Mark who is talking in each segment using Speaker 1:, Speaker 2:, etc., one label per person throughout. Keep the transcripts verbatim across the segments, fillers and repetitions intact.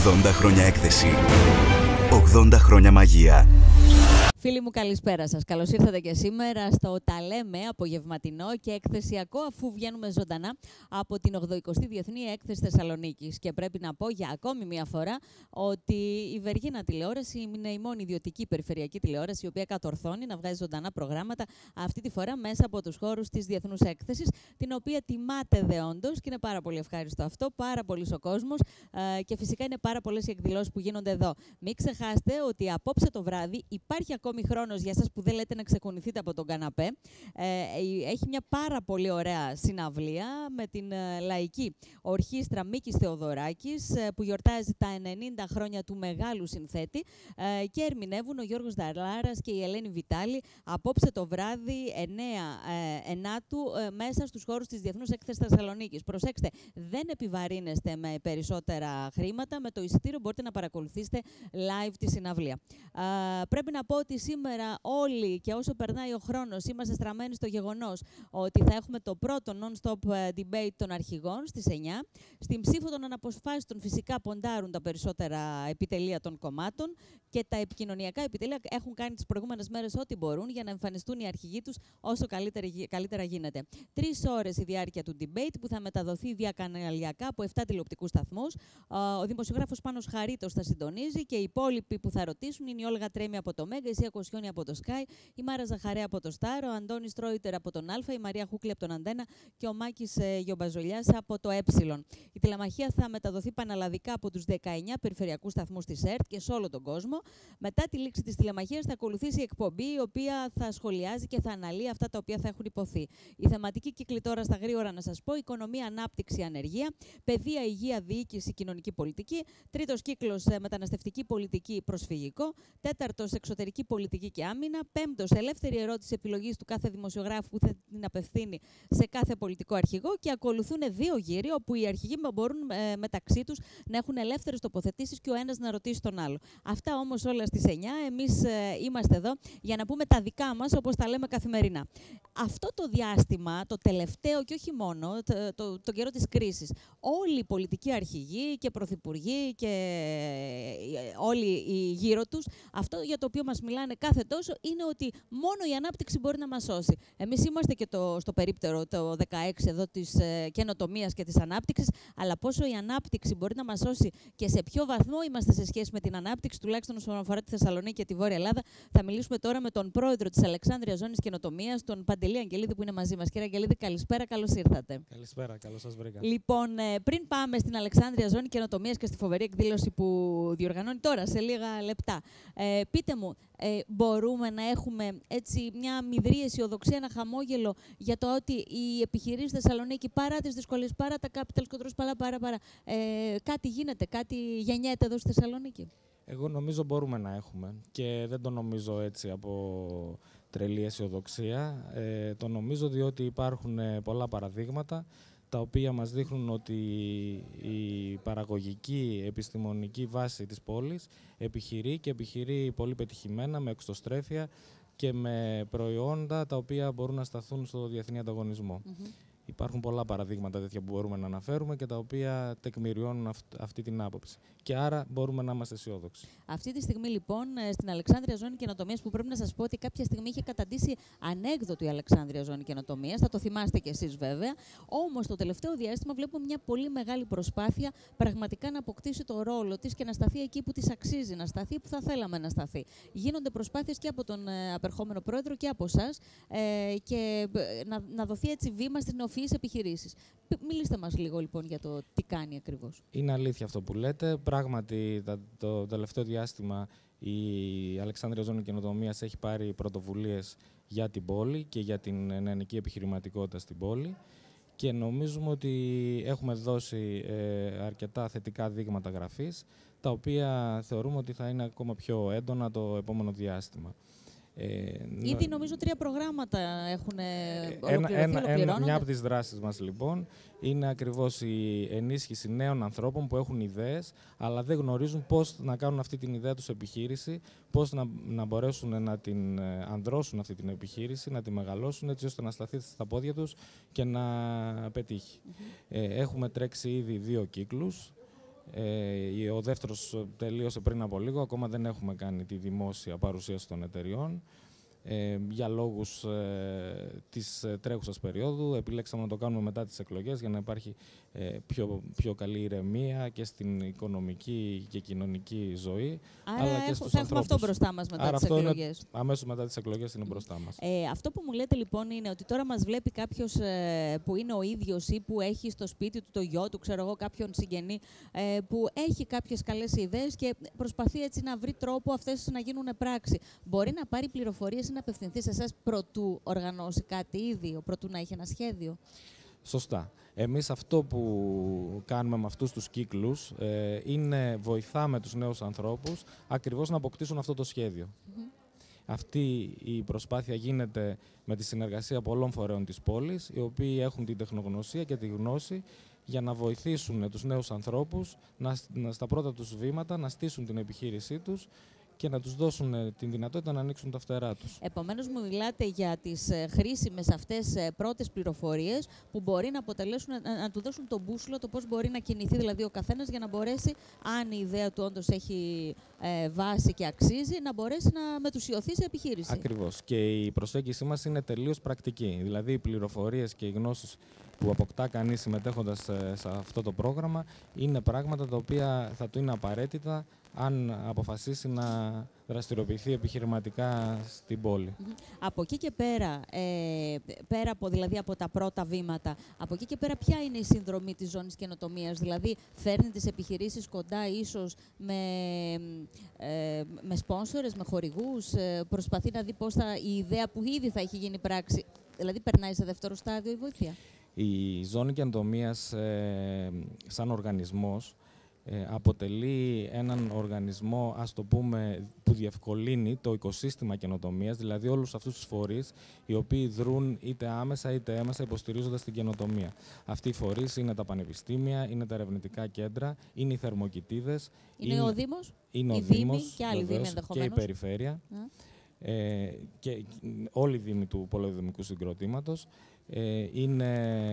Speaker 1: ογδόντα χρόνια έκθεση. ογδόντα χρόνια μαγεία.
Speaker 2: Φίλοι μου, καλησπέρα σας. Καλώς ήρθατε και σήμερα στο «Τα λέμε» απογευματινό και εκθεσιακό, αφού βγαίνουμε ζωντανά από την ογδοηκοστή Διεθνή Έκθεση Θεσσαλονίκης. Και πρέπει να πω για ακόμη μία φορά ότι η Βεργίνα Τηλεόραση είναι η μόνη ιδιωτική περιφερειακή τηλεόραση η οποία κατορθώνει να βγάζει ζωντανά προγράμματα, αυτή τη φορά μέσα από τους χώρους της Διεθνούς Έκθεσης, την οποία τιμάτε δεόντως και είναι πάρα πολύ ευχάριστο αυτό, πάρα πολύς ο κόσμος ε, και φυσικά είναι πάρα πολλές οι εκδηλώσεις που γίνονται εδώ. Μην ξεχάσετε ότι απόψε το βράδυ υπάρχει ακόμη χρόνος για εσάς που δεν λέτε να ξεκουνηθείτε από τον καναπέ. Ε, έχει μια πάρα πολύ ωραία συναυλία με την ε, λαϊκή ορχήστρα Μίκης Θεοδωράκης ε, που γιορτάζει τα ενενήντα χρόνια του μεγάλου συνθέτη ε, και ερμηνεύουν ο Γιώργος Δαλάρας και η Ελένη Βιτάλη απόψε το βράδυ εννέα ε, ενάτου ε, μέσα στους χώρους της Διεθνούς Έκθεσης Θεσσαλονίκης. Προσέξτε, δεν επιβαρύνεστε με περισσότερα χρήματα. Με το εισιτήριο μπορείτε να παρακολουθήσετε live τη συναυλία. Ε, πρέπει να πω ότι σήμερα όλοι και όσο περνάει ο χρόνος είμαστε στραμμένοι στο γεγονός ότι θα έχουμε το πρώτο non-stop debate των αρχηγών στις εννιά. Στην ψήφο των αναποσπάσεων φυσικά ποντάρουν τα περισσότερα επιτελεία των κομμάτων και τα επικοινωνιακά επιτελεία έχουν κάνει τις προηγούμενες μέρες ό,τι μπορούν για να εμφανιστούν οι αρχηγοί τους όσο καλύτερα, καλύτερα γίνεται. Τρεις ώρες η διάρκεια του debate που θα μεταδοθεί διακαναλιακά από επτά τηλεοπτικούς σταθμούς. Ο δημοσιογράφος Πάνος Χαρίτος θα συντονίζει και οι υπόλοιποι που θα ρωτήσουν είναι η Όλγα Τρέμι από το Μέγκα, η Σία Κοσιόνη από το Sky, η Μάρα Ζαχαρέα από το Star, ο Αντώνης Τρόιτερ από τον Α, η Μαρία Χούκλη από τον Αντένα και ο Μάκης ε, Γιομπαζολιάς από το Ε. Η τηλεμαχία θα μεταδοθεί πανελλαδικά από τους δεκαεννιά περιφερειακούς σταθμούς της ΕΡΤ και σε όλο τον κόσμο. Μετά τη λήξη της τηλεμαχίας θα ακολουθήσει η εκπομπή, η οποία θα σχολιάζει και θα αναλύει αυτά τα οποία θα έχουν υποθεί. Η θεματική κύκλη τώρα στα γρήγορα να σας πω: οικονομία, ανάπτυξη, ανεργία, παιδεία, υγεία, διοίκηση, κοινωνική πολιτική. Τρίτος κύκλος ε, μεταναστευτική πολιτική, προσφυγικό. Τέταρτος εξωτερική πολιτική και άμυνα. Πέμπτος, ελεύθερη ερώτηση επιλογής του κάθε δημοσιογράφου που θα την απευθύνει σε κάθε πολιτικό αρχηγό. Και ακολουθούν δύο γύροι, όπου οι αρχηγοί μπορούν ε, μεταξύ τους να έχουν ελεύθερες τοποθετήσεις και ο ένας να ρωτήσει τον άλλο. Αυτά όμως όλα στις εννιά. Εμείς ε, είμαστε εδώ για να πούμε τα δικά μας, όπως τα λέμε καθημερινά. Αυτό το διάστημα, το τελευταίο και όχι μόνο, το, το, το καιρό της κρίσης, όλοι οι πολιτικοί αρχηγοί και πρωθυπουργοί και ε, όλοι οι γύρω τους, αυτό για το οποίο μας μιλάνε κάθε τόσο είναι ότι μόνο η ανάπτυξη μπορεί να μας σώσει. Εμείς είμαστε και το, στο περίπτερο το δεκαέξι εδώ της ε, καινοτομίας και της ανάπτυξης, αλλά πόσο η ανάπτυξη μπορεί να μας σώσει και σε ποιο βαθμό είμαστε σε σχέση με την ανάπτυξη, τουλάχιστον όσον αφορά τη Θεσσαλονίκη και τη Βόρεια Ελλάδα, θα μιλήσουμε τώρα με τον πρόεδρο της Αλεξάνδρειας Ζώνης Καινοτομίας, τον Παντελή Αγγελίδη, που είναι μαζί μας. Κύριε Αγγελίδη, καλησπέρα, καλώς ήρθατε.
Speaker 3: Καλησπέρα, καλώς σας βρήκα.
Speaker 2: Λοιπόν, ε, πριν πάμε στην Αλεξάνδρεια Ζώνη Καινοτομίας και στη φοβερή εκδήλωση που διοργανώνει τώρα σε λίγα λεπτά, ε, πείτε μου, ε, μπορούμε να έχουμε έτσι μια μηδρή αισιοδοξία, ένα χαμόγελο για το ότι οι επιχειρήσεις στη Θεσσαλονίκη, παρά τις δυσκολίες, παρά τα capital controls, παρά, παρά, παρά, ε, κάτι γίνεται, κάτι γεννιέται εδώ στη Θεσσαλονίκη?
Speaker 3: Εγώ νομίζω μπορούμε να έχουμε και δεν το νομίζω έτσι από τρελή αισιοδοξία. Ε, το νομίζω διότι υπάρχουν πολλά παραδείγματα τα οποία μας δείχνουν ότι η παραγωγική επιστημονική βάση της πόλης επιχειρεί και επιχειρεί πολύ πετυχημένα με εξωστρέφεια και με προϊόντα τα οποία μπορούν να σταθούν στο διεθνή ανταγωνισμό. Mm-hmm. Υπάρχουν πολλά παραδείγματα τέτοια που μπορούμε να αναφέρουμε και τα οποία τεκμηριώνουν αυ αυτή την άποψη. Και άρα μπορούμε να είμαστε αισιόδοξοι.
Speaker 2: Αυτή τη στιγμή, λοιπόν, στην Αλεξάνδρεια Ζώνη Καινοτομίας, που πρέπει να σας πω ότι κάποια στιγμή είχε καταντήσει ανέκδοτη η Αλεξάνδρεια Ζώνη Καινοτομίας, θα το θυμάστε κι εσείς βέβαια. Όμως το τελευταίο διάστημα βλέπουμε μια πολύ μεγάλη προσπάθεια πραγματικά να αποκτήσει το ρόλο της και να σταθεί εκεί που της αξίζει να σταθεί, που θα θέλαμε να σταθεί. Γίνονται προσπάθειες και από τον ε, απερχόμενο πρόεδρο και από εσάς ε, και ε, να, να δοθεί έτσι βήμα στις νεοφυείς επιχειρήσεις. Μιλήστε μας λίγο λοιπόν για το τι κάνει ακριβώς.
Speaker 3: Είναι αλήθεια αυτό που λέτε. Πράγματι, το τελευταίο διάστημα η Αλεξάνδρεια Ζώνη Καινοτομίας έχει πάρει πρωτοβουλίες για την πόλη και για την νεανική επιχειρηματικότητα στην πόλη και νομίζουμε ότι έχουμε δώσει ε, αρκετά θετικά δείγματα γραφής, τα οποία θεωρούμε ότι θα είναι ακόμα πιο έντονα το επόμενο διάστημα.
Speaker 2: Ε, Ήδη νομίζω τρία προγράμματα έχουν ολοκληρωθεί,
Speaker 3: ένα, ένα, Μια από τις δράσεις μας λοιπόν είναι ακριβώς η ενίσχυση νέων ανθρώπων που έχουν ιδέες αλλά δεν γνωρίζουν πώς να κάνουν αυτή την ιδέα τους επιχείρηση, πώς να, να μπορέσουν να την ανδρώσουν αυτή την επιχείρηση, να τη μεγαλώσουν έτσι ώστε να σταθεί στα πόδια τους και να πετύχει. Mm-hmm. ε, έχουμε τρέξει ήδη δύο κύκλους. Ε, ο δεύτερος τελείωσε πριν από λίγο, ακόμα δεν έχουμε κάνει τη δημόσια παρουσίαση των εταιριών. Ε, για λόγους ε, της ε, τρέχουσας περίοδου επιλέξαμε να το κάνουμε μετά τις εκλογές για να υπάρχει ε, πιο, πιο καλή ηρεμία και στην οικονομική και κοινωνική ζωή.
Speaker 2: Άρα
Speaker 3: αλλά και
Speaker 2: έχω,
Speaker 3: στους
Speaker 2: θα έχουμε
Speaker 3: ανθρώπους.
Speaker 2: αυτό μπροστά μας μετά
Speaker 3: Άρα
Speaker 2: τις
Speaker 3: αυτό
Speaker 2: εκλογές.
Speaker 3: Είναι, αμέσως μετά τις εκλογές είναι μπροστά μας.
Speaker 2: Ε, αυτό που μου λέτε λοιπόν είναι ότι τώρα μας βλέπει κάποιος ε, που είναι ο ίδιος ή που έχει στο σπίτι του το γιο του, ξέρω εγώ, κάποιον συγγενή ε, που έχει κάποιες καλές ιδέες και προσπαθεί έτσι να βρει τρόπο αυτές να γίνουν πράξη. Μπορεί να πάρει πληροφορίες ή να απευθυνθεί σε εσάς προτού οργανώσει κάτι ήδη, προτού να έχει ένα σχέδιο.
Speaker 3: Σωστά. Εμείς αυτό που κάνουμε με αυτούς τους κύκλους ε, είναι βοηθάμε τους νέους ανθρώπους ακριβώς να αποκτήσουν αυτό το σχέδιο. Mm-hmm. Αυτή η προσπάθεια γίνεται με τη συνεργασία πολλών φορέων της πόλης, οι οποίοι έχουν την τεχνογνωσία και τη γνώση για να βοηθήσουν τους νέους ανθρώπους να, να, στα πρώτα τους βήματα να στήσουν την επιχείρησή τους και να τους δώσουν την δυνατότητα να ανοίξουν τα φτερά τους.
Speaker 2: Επομένως, μου μιλάτε για τις ε, χρήσιμες αυτές ε, πρώτες πληροφορίες που μπορεί να αποτελέσουν, να, να του δώσουν τον μπούσουλο, το πώς μπορεί να κινηθεί δηλαδή ο καθένας για να μπορέσει, αν η ιδέα του όντως έχει ε, βάση και αξίζει, να μπορέσει να μετουσιωθεί σε επιχείρηση.
Speaker 3: Ακριβώς. Και η προσέγγιση μας είναι τελείως πρακτική. Δηλαδή, οι πληροφορίες και οι γνώσεις που αποκτά κανείς συμμετέχοντας σε αυτό το πρόγραμμα είναι πράγματα τα οποία θα του είναι απαραίτητα αν αποφασίσει να δραστηριοποιηθεί επιχειρηματικά στην πόλη.
Speaker 2: Από εκεί και πέρα, ε, πέρα από, δηλαδή από τα πρώτα βήματα, από εκεί και πέρα ποια είναι η συνδρομή της ζώνης καινοτομίας? Δηλαδή, φέρνει τις επιχειρήσεις κοντά ίσως με, ε, με σπόνσορες, με χορηγούς, ε, προσπαθεί να δει πώς θα, η ιδέα που ήδη θα έχει γίνει πράξη, δηλαδή περνάει σε δεύτερο στάδιο η βοήθεια.
Speaker 3: Η ζώνη καινοτομίας ε, σαν οργανισμός ε, αποτελεί έναν οργανισμό, ας το πούμε, που διευκολύνει το οικοσύστημα καινοτομίας, δηλαδή όλους αυτούς τους φορείς οι οποίοι δρούν είτε άμεσα είτε έμεσα υποστηρίζοντας την καινοτομία. Αυτοί οι φορείς είναι τα πανεπιστήμια, είναι τα ερευνητικά κέντρα, είναι οι θερμοκοιτίδες.
Speaker 2: Είναι, είναι ο Δήμος,
Speaker 3: είναι
Speaker 2: η
Speaker 3: ο
Speaker 2: Δήμη
Speaker 3: Δήμος,
Speaker 2: και άλλοι Δήμοι ενδεχομένως.
Speaker 3: Και η Περιφέρεια. Mm. Ε, και όλοι οι Δήμοι του Πολεοδημικού Συγκροτήματος. Ε, είναι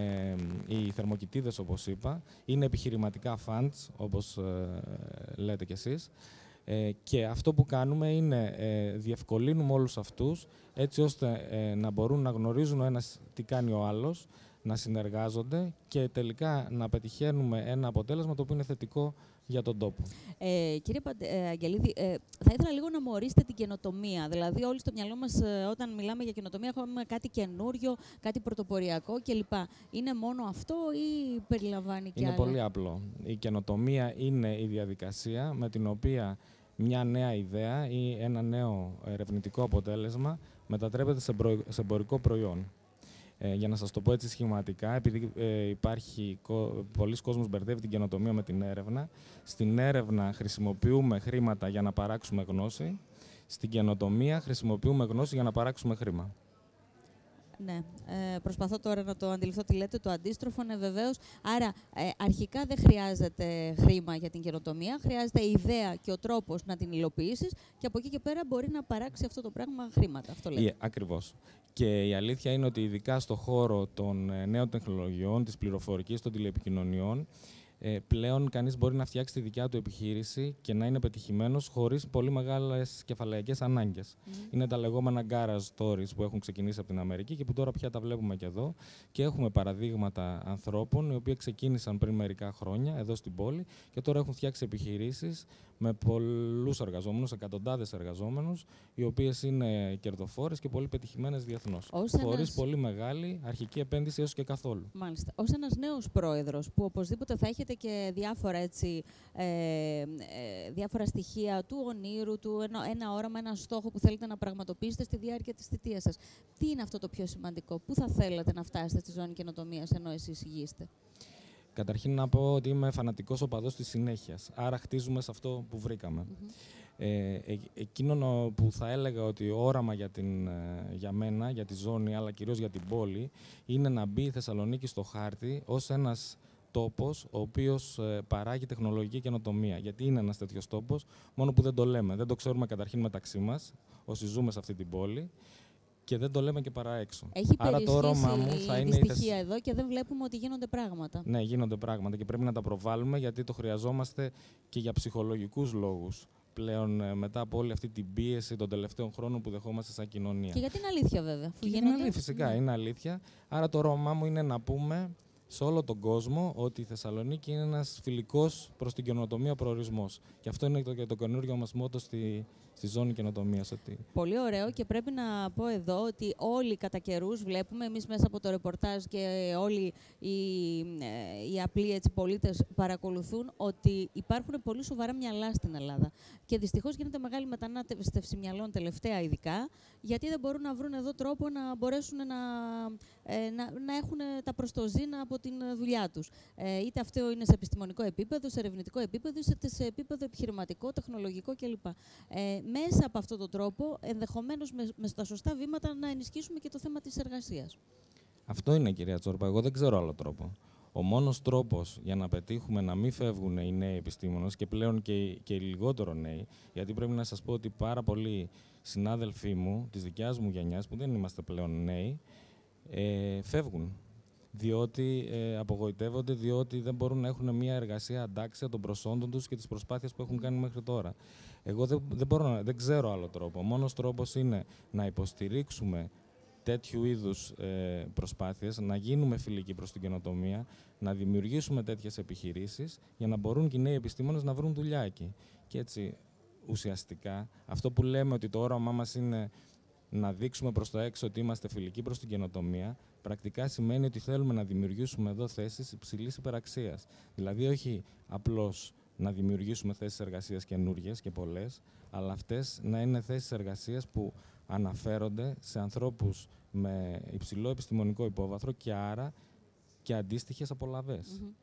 Speaker 3: οι θερμοκοιτίδες, όπως είπα, είναι επιχειρηματικά funds, όπως ε, λέτε κι εσείς. Ε, και αυτό που κάνουμε είναι ε, διευκολύνουμε όλους αυτούς έτσι ώστε ε, να μπορούν να γνωρίζουν ο ένας τι κάνει ο άλλος, να συνεργάζονται και τελικά να πετυχαίνουμε ένα αποτέλεσμα το οποίο είναι θετικό για τον τόπο.
Speaker 2: Ε, κύριε Παντε, ε, Αγγελίδη, ε, θα ήθελα λίγο να μου ορίσετε την καινοτομία. Δηλαδή, όλοι στο μυαλό μας, ε, όταν μιλάμε για καινοτομία, έχουμε κάτι καινούριο, κάτι πρωτοποριακό κλπ. Είναι μόνο αυτό ή περιλαμβάνει και
Speaker 3: είναι
Speaker 2: άλλα?
Speaker 3: Είναι πολύ απλό. Η καινοτομία είναι η διαδικασία με την οποία μια νέα ιδέα ή ένα νέο ερευνητικό αποτέλεσμα μετατρέπεται σε, προ... σε εμπορικό προϊόν. Ε, για να σας το πω έτσι σχηματικά, επειδή ε, υπάρχει κο... πολλοί κόσμος μπερδεύει την καινοτομία με την έρευνα. Στην έρευνα χρησιμοποιούμε χρήματα για να παράξουμε γνώση. Στην καινοτομία χρησιμοποιούμε γνώση για να παράξουμε χρήμα.
Speaker 2: Ναι, ε, προσπαθώ τώρα να το αντιληφθώ τι λέτε, το αντίστροφο, ναι βεβαίως. Άρα, ε, αρχικά δεν χρειάζεται χρήμα για την καινοτομία, χρειάζεται η ιδέα και ο τρόπος να την υλοποιήσεις και από εκεί και πέρα μπορεί να παράξει αυτό το πράγμα χρήματα. Αυτό λέτε.
Speaker 3: Yeah, ακριβώς. Και η αλήθεια είναι ότι ειδικά στο χώρο των νέων τεχνολογιών, της πληροφορικής, των τηλεπικοινωνιών, Ε, πλέον κανείς μπορεί να φτιάξει τη δικιά του επιχείρηση και να είναι πετυχημένος χωρίς πολύ μεγάλες κεφαλαϊκές ανάγκες. Mm. Είναι τα λεγόμενα garage stories που έχουν ξεκινήσει από την Αμερική και που τώρα πια τα βλέπουμε και εδώ. Και έχουμε παραδείγματα ανθρώπων οι οποίοι ξεκίνησαν πριν μερικά χρόνια εδώ στην πόλη και τώρα έχουν φτιάξει επιχειρήσεις με πολλούς εργαζόμενους, εκατοντάδες εργαζόμενους, οι οποίες είναι κερδοφόρες και πολύ πετυχημένες διεθνώς. Χωρίς ένας... πολύ μεγάλη αρχική επένδυση έως και καθόλου.
Speaker 2: Μάλιστα. Ως ένας νέος πρόεδρος που οπωσδήποτε θα έχετε και διάφορα, έτσι, ε, ε, διάφορα στοιχεία του ονείρου, του, ένα, ένα όραμα, ένα στόχο που θέλετε να πραγματοποιήσετε στη διάρκεια της θητείας σας. Τι είναι αυτό το πιο σημαντικό? Πού θα θέλετε να φτάσετε στη ζώνη καινοτομίας ενώ εσείς ηγείστε?
Speaker 3: Καταρχήν να πω ότι είμαι φανατικός οπαδός της συνέχειας. Άρα χτίζουμε σε αυτό που βρήκαμε. Mm-hmm. ε, ε, εκείνο που θα έλεγα ότι όραμα για, την, για μένα, για τη ζώνη, αλλά κυρίως για την πόλη, είναι να μπει η Θεσσαλονίκη στο χάρτη ως ένας τόπος ο οποίος ε, παράγει τεχνολογική καινοτομία. Γιατί είναι ένας τέτοιος τόπος, μόνο που δεν το λέμε. Δεν το ξέρουμε καταρχήν μεταξύ μας, όσοι ζούμε σε αυτή την πόλη. και δεν το λέμε και παρά έξω.
Speaker 2: Έχει
Speaker 3: Άρα το όραμά μου θα είναι.
Speaker 2: Η δυστυχία εδώ και δεν βλέπουμε ότι γίνονται πράγματα.
Speaker 3: Ναι, γίνονται πράγματα και πρέπει να τα προβάλλουμε γιατί το χρειαζόμαστε και για ψυχολογικούς λόγους. Πλέον μετά από όλη αυτή την πίεση των τελευταίων χρόνων που δεχόμαστε σαν κοινωνία.
Speaker 2: Και γιατί είναι αλήθεια, βέβαια.
Speaker 3: Και γίνονται... Είναι αλήθεια, φυσικά, ναι. Είναι αλήθεια. Άρα το όραμά μου είναι να πούμε σε όλο τον κόσμο ότι η Θεσσαλονίκη είναι ένας φιλικός προς την καινοτομία προορισμός. Και αυτό είναι και το, το καινούργιο μας μότο στη, στη ζώνη καινοτομίας. Ότι...
Speaker 2: Πολύ ωραίο, και πρέπει να πω εδώ ότι όλοι κατά καιρούς βλέπουμε, εμείς μέσα από το ρεπορτάζ και όλοι οι, οι απλοί έτσι, πολίτες παρακολουθούν ότι υπάρχουν πολύ σοβαρά μυαλά στην Ελλάδα. Και δυστυχώς γίνεται μεγάλη μετανάστευση μυαλών τελευταία ειδικά, γιατί δεν μπορούν να βρουν εδώ τρόπο να μπορέσουν να, ε, να, να έχουν τα προστοζήνα από την δουλειά τους. Ε, είτε αυτό είναι σε επιστημονικό επίπεδο, σε ερευνητικό επίπεδο, είτε σε επίπεδο επιχειρηματικό, τεχνολογικό κλπ. Ε, μέσα από αυτόν τον τρόπο, ενδεχομένως με, με στα σωστά βήματα, να ενισχύσουμε και το θέμα της εργασίας.
Speaker 3: Αυτό είναι, κυρία Τσόρπα. Εγώ δεν ξέρω άλλο τρόπο. Ο μόνος τρόπος για να πετύχουμε να μην φεύγουν οι νέοι επιστήμονες και πλέον και, και οι λιγότερο νέοι, γιατί πρέπει να σας πω ότι πάρα πολλοί συνάδελφοί μου, της δικιάς μου γενιάς, που δεν είμαστε πλέον νέοι, ε, φεύγουν. Διότι ε, απογοητεύονται, διότι δεν μπορούν να έχουν μια εργασία αντάξια των προσόντων τους και τις προσπάθειες που έχουν κάνει μέχρι τώρα. Εγώ δεν, δεν, μπορώ να, δεν ξέρω άλλο τρόπο. Ο μόνος τρόπος είναι να υποστηρίξουμε τέτοιου είδους ε, προσπάθειες, να γίνουμε φιλικοί προς την καινοτομία, να δημιουργήσουμε τέτοιες επιχειρήσεις για να μπορούν και οι νέοι επιστήμονες να βρουν δουλειά εκεί. Και έτσι, ουσιαστικά, αυτό που λέμε ότι το όραμά μας είναι να δείξουμε προς το έξω ότι είμαστε φιλικοί προς την καινοτομία, πρακτικά σημαίνει ότι θέλουμε να δημιουργήσουμε εδώ θέσεις υψηλής υπεραξίας. Δηλαδή, όχι απλώς να δημιουργήσουμε θέσεις εργασίας καινούργιες και πολλές, αλλά αυτές να είναι θέσεις εργασίας που αναφέρονται σε ανθρώπους με υψηλό επιστημονικό υπόβαθρο και άρα και αντίστοιχες απολαβές.
Speaker 2: Mm-hmm.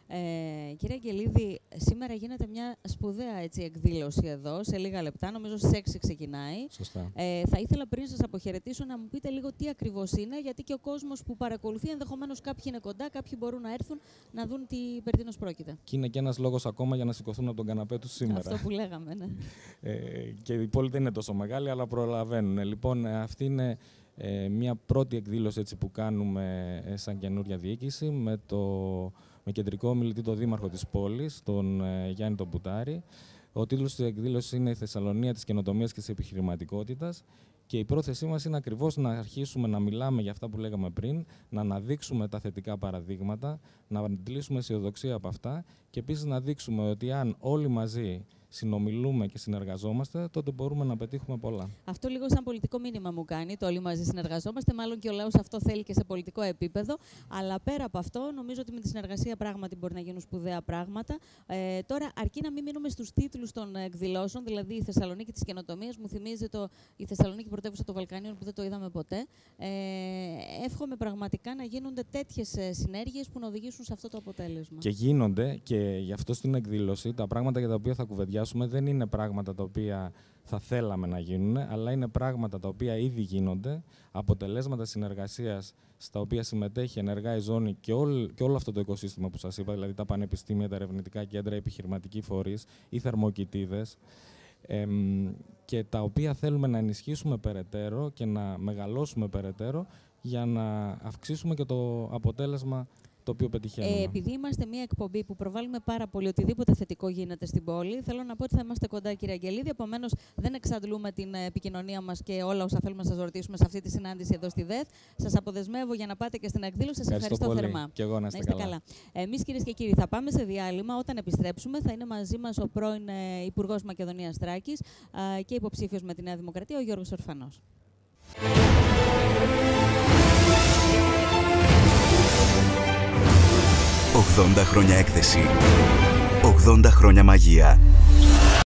Speaker 2: Ε, κύριε Αγγελίδη, σήμερα γίνεται μια σπουδαία έτσι, εκδήλωση εδώ, σε λίγα λεπτά, νομίζω στις έξι ξεκινάει.
Speaker 3: Σωστά.
Speaker 2: Ε, θα ήθελα πριν σας αποχαιρετήσω να μου πείτε λίγο τι ακριβώς είναι, γιατί και ο κόσμος που παρακολουθεί, ενδεχομένως κάποιοι είναι κοντά, κάποιοι μπορούν να έρθουν να δουν τι περί τίνος πρόκειται.
Speaker 3: Και είναι και ένας λόγος ακόμα για να σηκωθούν από τον καναπέ τους σήμερα.
Speaker 2: Αυτό που λέγαμε, ναι.
Speaker 3: ε, και η πόλη δεν είναι τόσο μεγάλη, αλλά προλαβαίνουν. Λοιπόν, αυτή είναι ε, μια πρώτη εκδήλωση έτσι, που κάνουμε ε, σαν καινούρια διοίκηση με το... με κεντρικό ομιλητή τον δήμαρχο της πόλης, τον ε, Γιάννη τον Μπουτάρη. Ο τίτλος της εκδήλωσης είναι «Η Θεσσαλονία της καινοτομίας και της επιχειρηματικότητας». Και η πρόθεσή μας είναι ακριβώς να αρχίσουμε να μιλάμε για αυτά που λέγαμε πριν, να αναδείξουμε τα θετικά παραδείγματα, να αντλήσουμε αισιοδοξία από αυτά και επίσης να δείξουμε ότι αν όλοι μαζί συνομιλούμε και συνεργαζόμαστε, τότε μπορούμε να πετύχουμε πολλά.
Speaker 2: Αυτό λίγο σαν πολιτικό μήνυμα μου κάνει, το όλοι μαζί συνεργαζόμαστε, μάλλον και ο λαός αυτό θέλει και σε πολιτικό επίπεδο, αλλά πέρα από αυτό νομίζω ότι με τη συνεργασία πράγματι μπορεί να γίνουν σπουδαία πράγματα. Ε, τώρα, αρκεί να μην μείνουμε στους τίτλους των εκδηλώσεων, δηλαδή η Θεσσαλονίκη της καινοτομίας, μου θυμίζει το, η Θεσσαλονίκη πρωτεύουσα των Βαλκανίων που δεν το είδαμε ποτέ. Ε, εύχομαι πραγματικά να γίνονται τέτοιες συνέργειες που να οδηγήσουν σε αυτό το αποτέλεσμα.
Speaker 3: Και γίνονται, και γι' αυτό στην εκδήλωση τα πράγματα για τα οποία θα κουβεντιάσουμε δεν είναι πράγματα τα οποία θα θέλαμε να γίνουν, αλλά είναι πράγματα τα οποία ήδη γίνονται, αποτελέσματα συνεργασίας στα οποία συμμετέχει ενεργά η ζώνη και, όλ, και όλο αυτό το οικοσύστημα που σας είπα, δηλαδή τα πανεπιστήμια, τα ερευνητικά κέντρα, οι επιχειρηματικοί φορείς, οι θερμοκοιτίδες, ε, και τα οποία θέλουμε να ενισχύσουμε περαιτέρω και να μεγαλώσουμε περαιτέρω για να αυξήσουμε και το αποτέλεσμα το οποίο πετυχαίνουμε.
Speaker 2: Ε, επειδή είμαστε μια εκπομπή που προβάλλουμε πάρα πολύ οτιδήποτε θετικό γίνεται στην πόλη, θέλω να πω ότι θα είμαστε κοντά, κύριε Αγγελίδη. Επομένως, δεν εξαντλούμε την επικοινωνία μας και όλα όσα θέλουμε να σας ρωτήσουμε σε αυτή τη συνάντηση εδώ στη ΔΕΘ. Σας αποδεσμεύω για να πάτε και στην εκδήλωση. Σας ευχαριστώ, ευχαριστώ θερμά.
Speaker 3: Και εγώ να είστε, να είστε καλά.
Speaker 2: καλά. Εμείς, κυρίες και κύριοι, θα πάμε σε διάλειμμα. Όταν επιστρέψουμε, θα είναι μαζί μας ο πρώην Υπουργός Μακεδονίας Θράκης και υποψήφιος με τη Νέα Δημοκρατία, ο Γιώργος Ορφανός.
Speaker 1: ογδόντα χρόνια έκθεση. ογδόντα χρόνια μαγεία.